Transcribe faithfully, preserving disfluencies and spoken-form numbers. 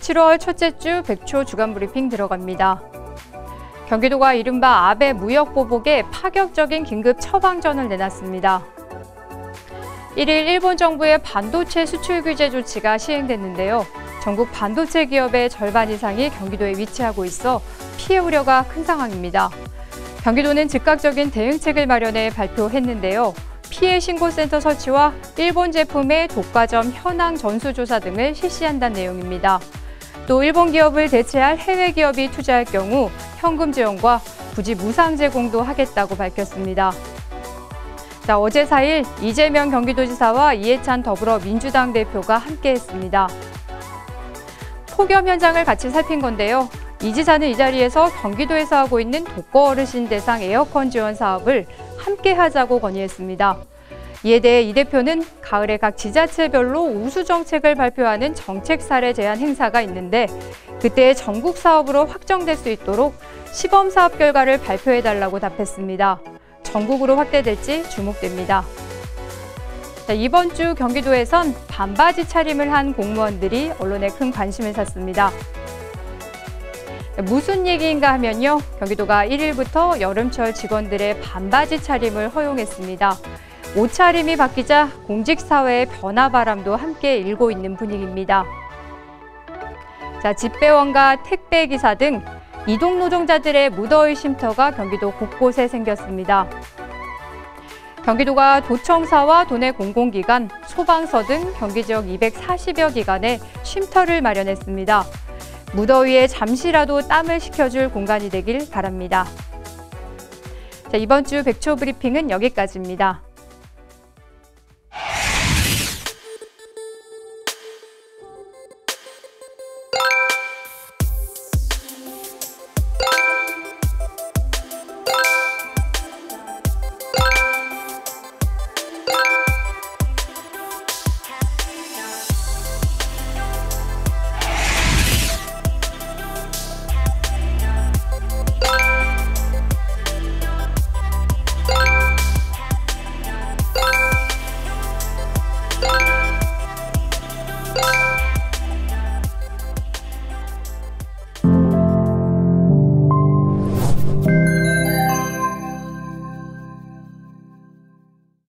칠월 첫째 주 백초 주간 브리핑 들어갑니다. 경기도가 이른바 아베 무역 보복에 파격적인 긴급 처방전을 내놨습니다. 일 일 일본 정부의 반도체 수출 규제 조치가 시행됐는데요. 전국 반도체 기업의 절반 이상이 경기도에 위치하고 있어 피해 우려가 큰 상황입니다. 경기도는 즉각적인 대응책을 마련해 발표했는데요. 피해 신고센터 설치와 일본 제품의 독과점 현황 전수조사 등을 실시한다는 내용입니다. 또 일본 기업을 대체할 해외 기업이 투자할 경우 현금 지원과 부지 무상 제공도 하겠다고 밝혔습니다. 자, 어제 사 일 이재명 경기도지사와 이해찬 더불어민주당 대표가 함께했습니다. 폭염 현장을 같이 살핀 건데요. 이 지사는 이 자리에서 경기도에서 하고 있는 독거 어르신 대상 에어컨 지원 사업을 함께 하자고 건의했습니다. 이에 대해 이 대표는 가을에 각 지자체별로 우수 정책을 발표하는 정책 사례 제안 행사가 있는데 그때 전국 사업으로 확정될 수 있도록 시범 사업 결과를 발표해달라고 답했습니다. 전국으로 확대될지 주목됩니다. 자, 이번 주 경기도에선 반바지 차림을 한 공무원들이 언론에 큰 관심을 샀습니다. 무슨 얘기인가 하면요. 경기도가 일 일부터 여름철 직원들의 반바지 차림을 허용했습니다. 옷차림이 바뀌자 공직사회의 변화 바람도 함께 일고 있는 분위기입니다. 자, 집배원과 택배기사 등 이동 노동자들의 무더위 쉼터가 경기도 곳곳에 생겼습니다. 경기도가 도청사와 도내 공공기관, 소방서 등 경기 지역 이백사십여 기관에 쉼터를 마련했습니다. 무더위에 잠시라도 땀을 식혀줄 공간이 되길 바랍니다. 자, 이번 주 백초 브리핑은 여기까지입니다.